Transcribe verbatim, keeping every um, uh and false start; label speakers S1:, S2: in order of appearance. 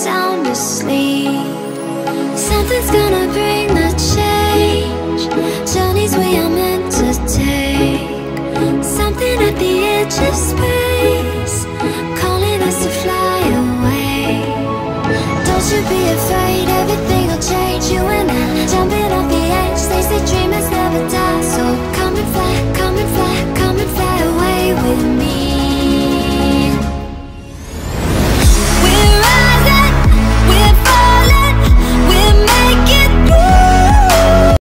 S1: sound asleep. Something's gonna bring the change, journeys we are meant to take. Something at the edge of space, calling us to fly away. Don't you be afraid, everything will change. You and I, jumping off the